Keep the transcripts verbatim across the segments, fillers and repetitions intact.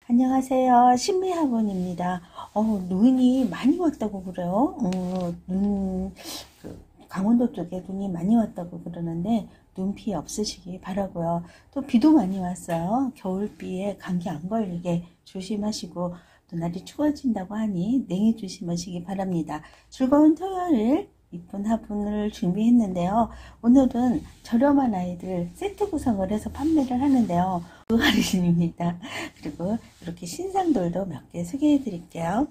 안녕하세요. 신미학원입니다. 어, 눈이 많이 왔다고 그래요. 어, 눈, 그, 강원도 쪽에 눈이 많이 왔다고 그러는데, 눈 피해 없으시기 바라고요. 또 비도 많이 왔어요. 겨울비에 감기 안 걸리게 조심하시고, 또 날이 추워진다고 하니 냉이 조심하시기 바랍니다. 즐거운 토요일, 이쁜 화분을 준비했는데요. 오늘은 저렴한 아이들 세트 구성을 해서 판매를 하는데요. 할인입니다. 그리고 이렇게 신상돌도 몇 개 소개해 드릴게요.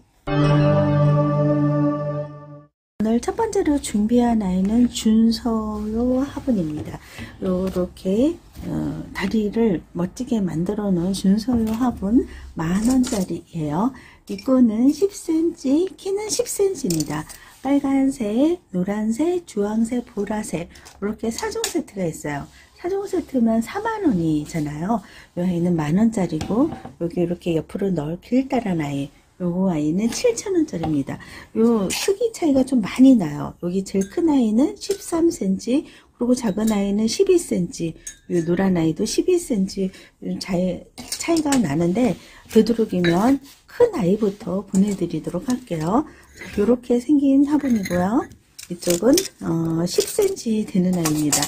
오늘 첫 번째로 준비한 아이는 준서요 화분입니다. 요렇게 어, 다리를 멋지게 만들어 놓은 준서요 화분 만원짜리예요. 입구는 십 센티미터, 키는 십 센티미터입니다. 빨간색, 노란색, 주황색, 보라색 이렇게 사 종 세트가 있어요. 사 종 세트면 사만 원이잖아요. 이 아이는 만원짜리고 여기 이렇게 옆으로 넓게 따란 아이, 요 아이는 칠천 원짜리입니다. 요 크기 차이가 좀 많이 나요. 여기 제일 큰 아이는 십삼 센티미터, 그리고 작은 아이는 십이 센티미터, 요 노란 아이도 십이 센티미터 차이, 차이가 나는데 되도록이면 큰 아이부터 보내드리도록 할게요. 자, 요렇게 생긴 화분이고요. 이쪽은 어, 십 센티미터 되는 아이입니다.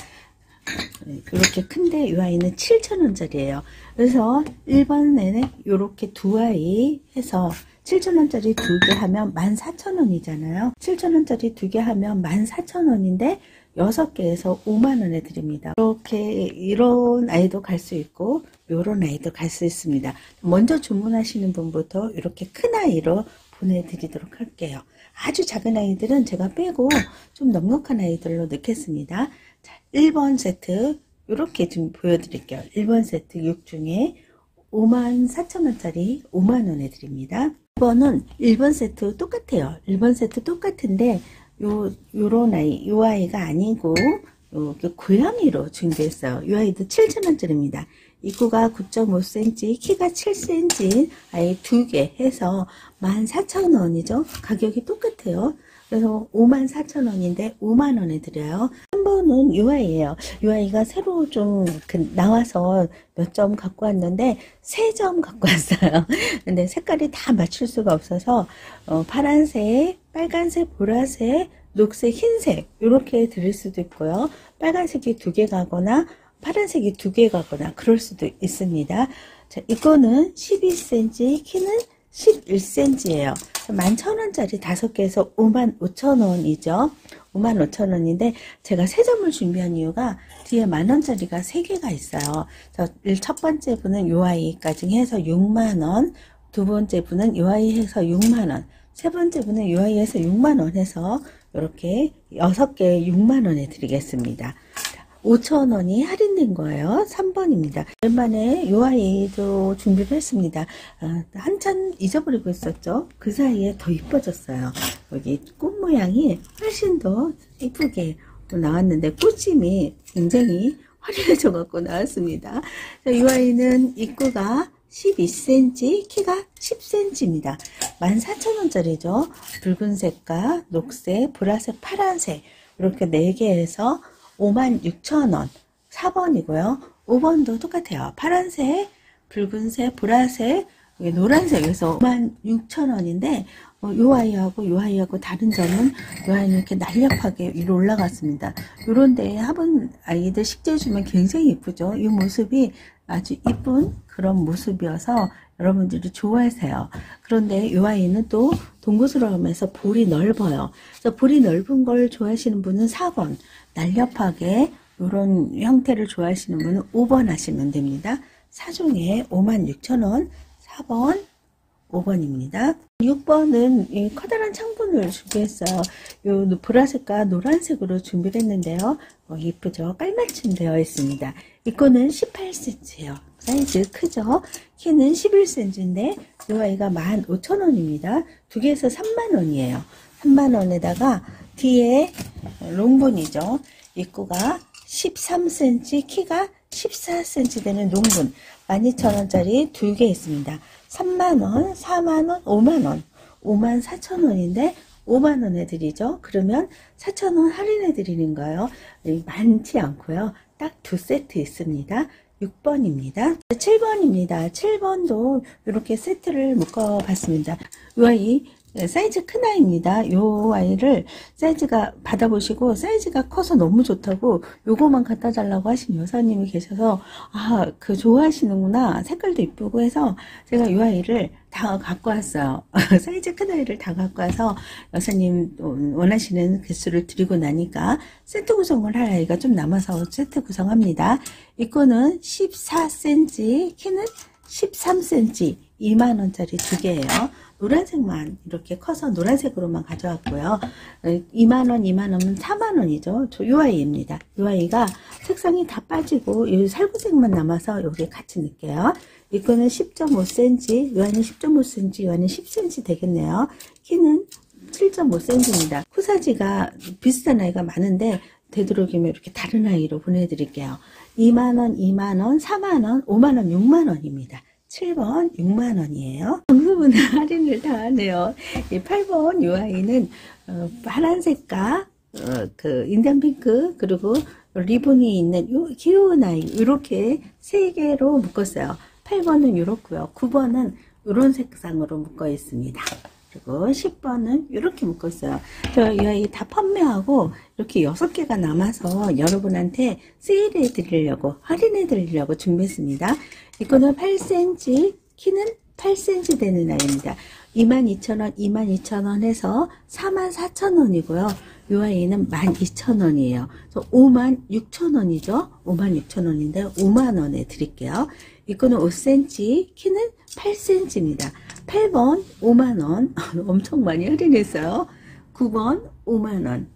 이렇게 큰데 이 아이는 칠천 원짜리예요. 그래서 일 번에는 이렇게 두 아이 해서 칠천 원짜리 두 개 하면 만 사천 원이잖아요. 칠천 원짜리 두 개 하면 만 사천 원인데 여섯 개에서 오만 원에 드립니다. 이렇게 이런 아이도 갈 수 있고 이런 아이도 갈 수 있습니다. 먼저 주문하시는 분부터 이렇게 큰 아이로 보내드리도록 할게요. 아주 작은 아이들은 제가 빼고 좀 넉넉한 아이들로 넣겠습니다. 자, 일 번 세트 이렇게 좀 보여드릴게요. 일 번 세트 육 중에 오만 사천 원짜리 오만 원에 드립니다. 이 번은 일 번 세트 똑같아요. 일 번 세트 똑같은데 요, 요런 아이, 요 아이가 아니고 요 고양이로 준비했어요. 이 아이도 칠천 원짜리입니다. 입구가 구 점 오 센티미터, 키가 칠 센티미터, 아이 두 개 해서 만 사천 원이죠. 가격이 똑같아요. 그래서 오만 사천 원인데 오만 원에 드려요. 한 번은 이 아이예요. 이 아이가 새로 좀 나와서 몇 점 갖고 왔는데 세 점 갖고 왔어요. 근데 색깔이 다 맞출 수가 없어서 어, 파란색, 빨간색, 보라색, 녹색, 흰색 이렇게 드릴 수도 있고요. 빨간색이 두 개 가거나 파란색이 두 개 가거나 그럴 수도 있습니다. 자, 이거는 십이 센티미터, 키는 십일 센티미터예요. 만 천 원짜리 다섯 개에서 오만 오천 원이죠. 오만 오천 원인데 제가 세 점을 준비한 이유가 뒤에 만 원짜리가 세 개가 있어요. 첫 번째 분은 요 아이까지 해서 육만 원, 두 번째 분은 요 아이 해서 육만 원, 세 번째 분은 요 아이 해서 육만 원 해서 이렇게 여섯 개 육만 원에 드리겠습니다. 오천 원이 할인된 거예요. 삼 번입니다. 오랜만에 요 아이도 준비를 했습니다. 아, 한참 잊어버리고 있었죠. 그 사이에 더 이뻐졌어요. 여기 꽃 모양이 훨씬 더 이쁘게 나왔는데 꽃심이 굉장히 화려해져 갖고 나왔습니다. 자, 이 아이는 입구가 십이 센티미터, 키가 십 센티미터입니다. 만 사천 원짜리죠. 붉은색과 녹색, 보라색, 파란색 이렇게 네 개에서 오만 육천 원. 사 번이고요. 오 번도 똑같아요. 파란색, 붉은색, 보라색, 노란색에서 오만 육천 원인데 어, 요 아이하고 요 아이하고 다른 점은 요 아이는 이렇게 날렵하게 위로 올라갔습니다. 요런 데에 화분 아이들 식재 주면 굉장히 예쁘죠. 이 모습이 아주 이쁜 그런 모습이어서 여러분들이 좋아하세요. 그런데 이 아이는 또 동구스러우면서 볼이 넓어요. 그래서 볼이 넓은 걸 좋아하시는 분은 사 번, 날렵하게 이런 형태를 좋아하시는 분은 오 번 하시면 됩니다. 사 종에 오만 육천 원, 사 번, 오 번입니다. 육 번은 이 커다란 창문을 준비했어요. 요 보라색과 노란색으로 준비를 했는데요. 어, 이쁘죠? 깔맞춤 되어 있습니다. 이거는 십팔 센티미터예요. 사이즈 크죠? 키는 십일 센티미터인데 이 아이가 만 오천 원입니다. 두 개에서 삼만 원이에요. 삼만 원에다가 뒤에 롱분이죠. 입구가 십삼 센티미터, 키가 십사 센티미터 되는 농분 만 이천 원짜리 두 개 있습니다. 삼만 원, 사만 원, 오만 원, 오만 사천 원인데 오만 원에 드리죠. 그러면 사천 원 할인해 드리는 거예요. 많지 않고요. 딱 두 세트 있습니다. 육 번입니다. 칠 번입니다. 칠 번도 이렇게 세트를 묶어 봤습니다. 이 아이 사이즈 큰 아이입니다. 이 아이를 사이즈가 받아보시고 사이즈가 커서 너무 좋다고 요거만 갖다 달라고 하신 여사님이 계셔서 아, 그 좋아하시는구나. 색깔도 이쁘고 해서 제가 이 아이를 다 갖고 왔어요. 사이즈 큰 아이를 다 갖고 와서 여사님 원하시는 개수를 드리고 나니까 세트 구성을 할 아이가 좀 남아서 세트 구성합니다. 이 거는 십사 센티미터, 키는 십삼 센티미터, 이만 원짜리 두 개예요. 노란색만 이렇게 커서 노란색으로만 가져왔고요. 이만 원, 이만 원은 사만 원이죠. 이 아이입니다. 이 아이가 색상이 다 빠지고 이 살구색만 남아서 여기에 같이 넣을게요. 이거는 십 점 오 센티미터, 이 아이는 십 점 오 센티미터, 이 아이는 십 센티미터 되겠네요. 키는 칠 점 오 센티미터입니다. 후사지가 비슷한 아이가 많은데 되도록이면 이렇게 다른 아이로 보내드릴게요. 이만 원, 이만 원, 사만 원, 오만 원, 육만 원입니다. 칠 번 육만 원이에요. 대부분 할인을 다 하네요. 이 팔 번 이 아이는 어, 파란색과 어, 그 인디안 핑크 그리고 리본이 있는 요 귀여운 아이 이렇게 세 개로 묶었어요. 팔 번은 이렇고요. 구 번은 이런 색상으로 묶어 있습니다. 그리고 십 번은 이렇게 묶었어요. 저 이 아이 다 판매하고 이렇게 여섯 개가 남아서 여러분한테 세일해 드리려고 할인해 드리려고 준비했습니다. 이거는 팔 센티미터, 키는 팔 센티미터 되는 아이입니다. 이만 이천 원, 이만 이천 원 해서 사만 사천 원이고요. 이 아이는 만 이천 원이에요. 오만 육천 원이죠. 오만 육천 원인데 오만 원에 드릴게요. 이거는 오 센티미터, 키는 팔 센티미터입니다. 팔 번 오만 원, 엄청 많이 할인했어요. 구 번 오만 원,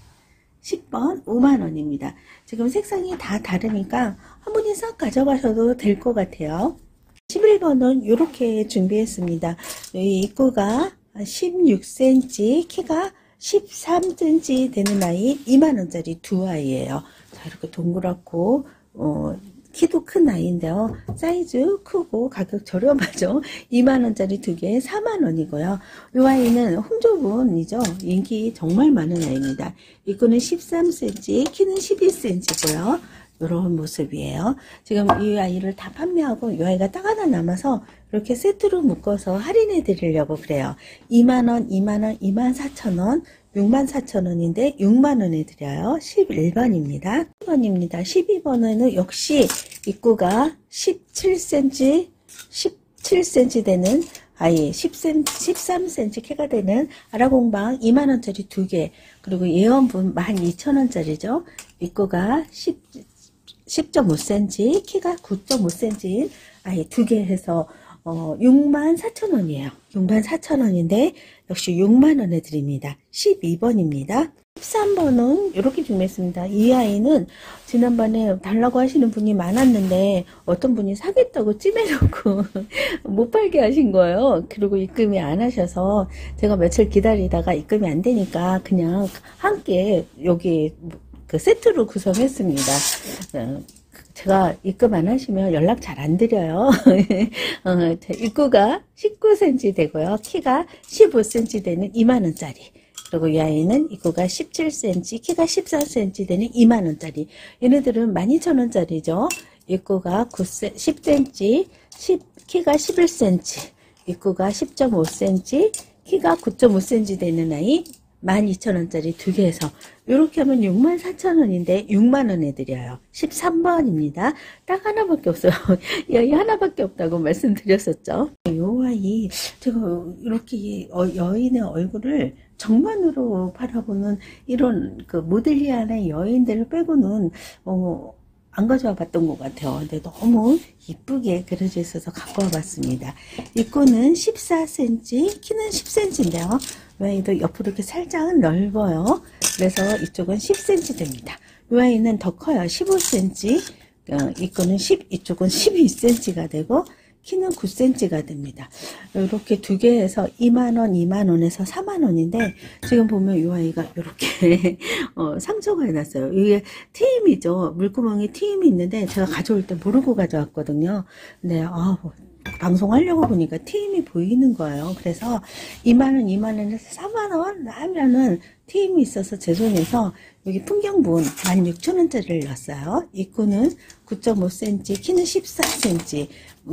십 번 오만 원입니다. 지금 색상이 다 다르니까 한 분이 싹 가져가셔도 될 것 같아요. 십일 번은 이렇게 준비했습니다. 이 입구가 십육 센티미터, 키가 십삼 센티미터 되는 아이 이만 원짜리 두 아이예요. 자, 이렇게 동그랗고 어, 키도 큰 아이인데요. 사이즈 크고 가격 저렴하죠. 이만 원짜리 두 개에 사만 원이고요. 이 아이는 홍조분이죠. 인기 정말 많은 아이입니다. 이거는 십삼 센티미터, 키는 십이 센티미터고요. 이런 모습이에요. 지금 이 아이를 다 판매하고 이 아이가 딱 하나 남아서 이렇게 세트로 묶어서 할인해 드리려고 그래요. 이만 원, 이만 원, 이만 사천 원, 육만 사천 원인데 육만 원에 드려요. 십일 번입니다. 십이 번입니다. 십이 번에는 역시 입구가 십칠 센티미터, 십칠 센티미터 되는 아이, 십 센티미터, 십삼 센티미터 키가 되는 아라공방 이만 원짜리 두 개, 그리고 예원분 만 이천 원짜리죠. 입구가 십 점 오 센티미터, 키가 구 점 오 센티미터 아이 두 개 해서 어, 육만 사천 원이에요. 육만 사천 원인데 역시 육만 원에 드립니다. 십이 번입니다. 십삼 번은 이렇게 준비했습니다. 이 아이는 지난번에 달라고 하시는 분이 많았는데 어떤 분이 사겠다고 찜해놓고 못 팔게 하신 거예요. 그리고 입금이 안 하셔서 제가 며칠 기다리다가 입금이 안 되니까 그냥 함께 여기 그 세트로 구성했습니다. 제가 입금 안 하시면 연락 잘 안 드려요. 어, 입구가 십구 센티미터 되고요. 키가 십오 센티미터 되는 이만 원짜리. 그리고 이 아이는 입구가 십칠 센티미터, 키가 십사 센티미터 되는 이만 원짜리. 얘네들은 만 이천 원짜리죠. 입구가 십 센티미터, 십, 키가 십일 센티미터, 입구가 십 점 오 센티미터, 키가 구 점 오 센티미터 되는 아이 만 이천 원짜리 두 개에서 이렇게 하면 육만 사천 원인데 육만 원에 드려요. 십삼 번입니다. 딱 하나밖에 없어요. 이 아이 하나밖에 없다고 말씀드렸었죠. 이 아이 제가 이렇게 여인의 얼굴을 정면으로 바라보는 이런 그 모델리안의 여인들을 빼고는 어, 안 가져와 봤던 것 같아요. 근데 너무 이쁘게 그려져 있어서 갖고 와 봤습니다. 이 거는 십사 센티미터, 키는 십 센티미터인데요. 이 옆으로 이렇게 살짝 넓어요. 그래서 이쪽은 십 센티미터 됩니다. 이 아이는 더 커요. 십오 센티미터, 어, 이 거는 십, 이쪽은 십이 센티미터가 되고 키는 구 센티미터가 됩니다. 이렇게 두 개에서 이만 원, 이만 원에서 사만 원인데 지금 보면 이 아이가 이렇게 어, 상처가 났어요. 이게 트임이죠. 물구멍이 트임이 있는데 제가 가져올 때 모르고 가져왔거든요. 근데 아, 방송하려고 보니까 트임이 보이는 거예요. 그래서 이만 원, 이만 원에서 사만 원 하면은 트임이 있어서 죄송해서 여기 풍경분 만 육천 원짜리를 넣었어요. 입구는 구 점 오 센티미터, 키는 십사 센티미터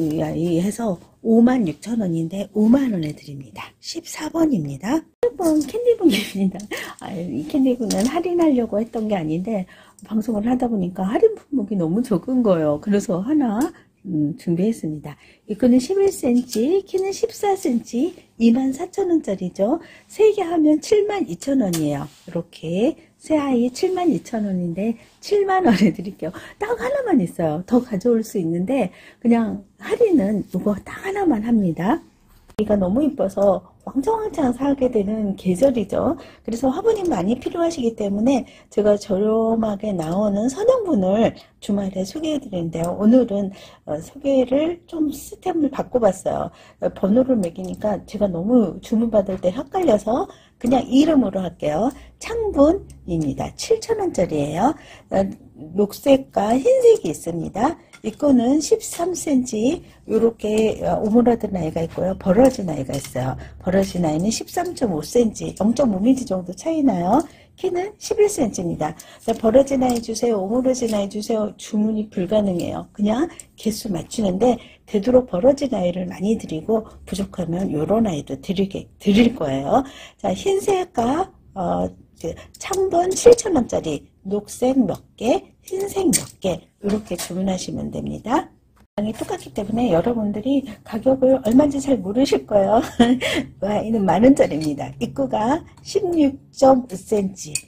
해서 오만 육천 원인데 오만 원에 드립니다. 십사 번입니다. 일 번 캔디분입니다. 아, 이 캔디분은 할인하려고 했던 게 아닌데 방송을 하다 보니까 할인 품목이 너무 적은 거예요. 그래서 하나 음, 준비했습니다. 입구는 십일 센티미터, 키는 십사 센티미터, 이만 사천 원짜리죠. 세 개 하면 칠만 이천 원이에요. 이렇게 새 아이 칠만 이천 원인데 칠만 원에 드릴게요. 딱 하나만 있어요. 더 가져올 수 있는데 그냥 할인은 이거 딱 하나만 합니다. 이가 너무 이뻐서 왕창왕창 사게 되는 계절이죠. 그래서 화분이 많이 필요하시기 때문에 제가 저렴하게 나오는 선형분을 주말에 소개해 드리는데요. 오늘은 어, 소개를 좀 시스템을 바꿔봤어요. 어, 번호를 매기니까 제가 너무 주문 받을 때 헷갈려서 그냥 이름으로 할게요. 창분입니다. 칠천 원짜리예요. 어, 녹색과 흰색이 있습니다. 이거는 십삼 센티미터 이렇게 오므라든 아이가 있고요. 벌어진 아이가 있어요. 벌어진 아이는 십삼 점 오 센티미터, 영 점 오 밀리미터 정도 차이 나요. 키는 십일 센티미터입니다. 벌어진 아이 주세요, 오므라진 아이 주세요. 주문이 불가능해요. 그냥 개수 맞추는데 되도록 벌어진 아이를 많이 드리고 부족하면 요런 아이도 드리게, 드릴 거예요. 자, 흰색과 어, 창분 칠천 원짜리 녹색 몇 개, 흰색 몇 개 이렇게 주문하시면 됩니다. 양이 똑같기 때문에 여러분들이 가격을 얼마인지 잘 모르실 거예요. 이는 만 원짜리입니다. 입구가 십육 점 오 센티미터,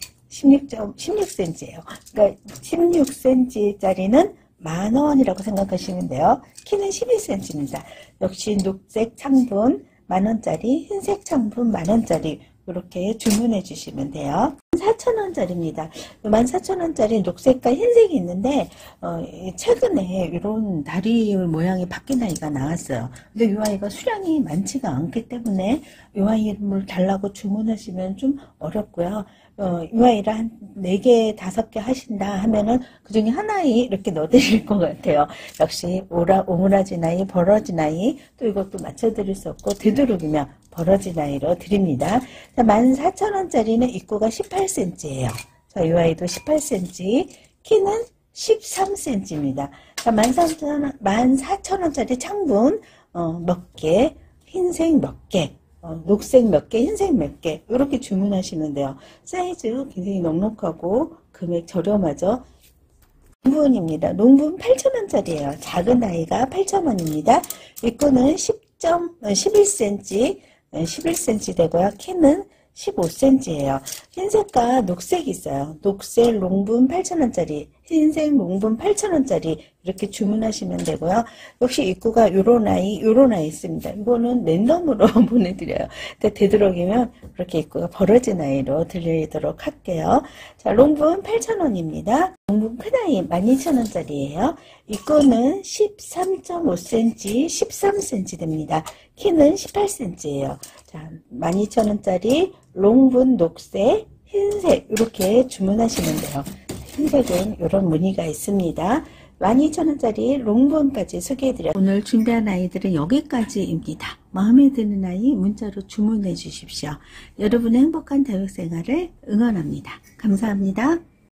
십육 센티미터예요. 그러니까 십육 센티미터짜리는 만 원이라고 생각하시면 돼요. 키는 십일 센티미터입니다. 역시 녹색 창분 만 원짜리, 흰색 창분 만 원짜리 이렇게 주문해 주시면 돼요. 사천 원짜리입니다. 만 사천 원짜리 녹색과 흰색이 있는데 어, 최근에 이런 다리 모양이 바뀐 아이가 나왔어요. 근데 이 아이가 수량이 많지가 않기 때문에 이 아이를 달라고 주문하시면 좀 어렵고요. 어, 이 아이를 한 네 개, 다섯 개 하신다 하면은 그 중에 하나에 이렇게 넣어드릴 것 같아요. 역시 오라, 오므라진 아이, 벌어진 아이, 또 이것도 맞춰드릴 수 없고, 되도록이면 벌어진 아이로 드립니다. 자, 만 사천 원짜리는 입구가 십팔 센티미터예요. 자, 이 아이도 십팔 센티미터, 키는 십삼 센티미터입니다. 자, 만 사천 원짜리 창분, 어, 몇 개, 흰색 몇 개, 어, 녹색 몇 개, 흰색 몇 개 이렇게 주문하시면 돼요. 사이즈 굉장히 넉넉하고 금액 저렴하죠. 농분입니다. 농분 팔천 원짜리예요. 작은 아이가 팔천 원입니다. 입구는 십일 센티미터, 십일 센티미터 되고요. 키는 십오 센티미터예요. 흰색과 녹색이 있어요. 녹색 롱분 팔천 원짜리, 흰색 롱분 팔천 원짜리 이렇게 주문하시면 되고요. 역시 입구가 요런 아이, 요런 아이 있습니다. 이거는 랜덤으로 보내드려요. 근데 되도록이면 이렇게 입구가 벌어진 아이로 드리도록 할게요. 자, 롱분 팔천 원입니다. 롱분 큰 아이 만 이천 원짜리예요. 입구는 십삼 점 오 센티미터, 십삼 센티미터 됩니다. 키는 십팔 센티미터예요. 자, 만 이천 원짜리 롱분 녹색, 흰색 이렇게 주문하시면 돼요. 흰색은 이런 무늬가 있습니다. 만 이천 원짜리 롱본까지 소개해드려요. 오늘 준비한 아이들은 여기까지입니다. 마음에 드는 아이 문자로 주문해 주십시오. 여러분의 행복한 대학생활을 응원합니다. 감사합니다.